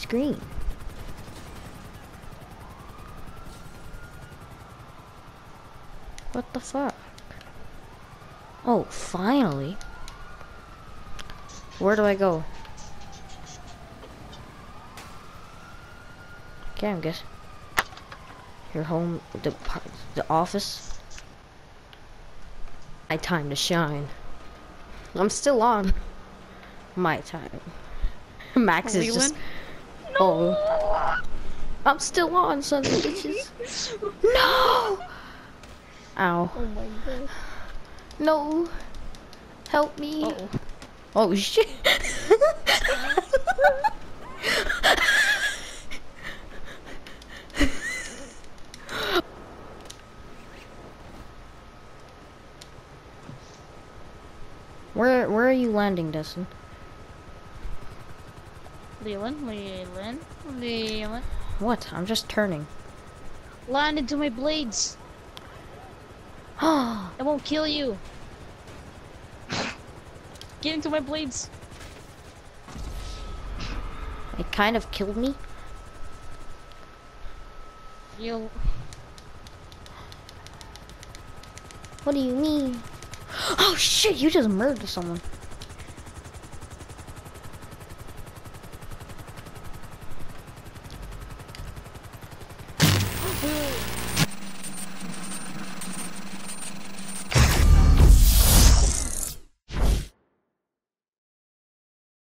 screen. What the fuck? Oh, finally. Where do I go? Okay, I guess. Your home, the office. My time to shine. I'm still on. My time. Max is just. No! Oh. I'm still on, sons of bitches. No! Ow. Oh my god. No. Help me. Uh-oh. Oh shit. Where are you landing, Dustin? Leland. What? I'm just turning. Land into my blades. Oh, I won't kill you. Get into my blades. it kind of killed me. You. What do you mean? Oh shit, you just murdered someone.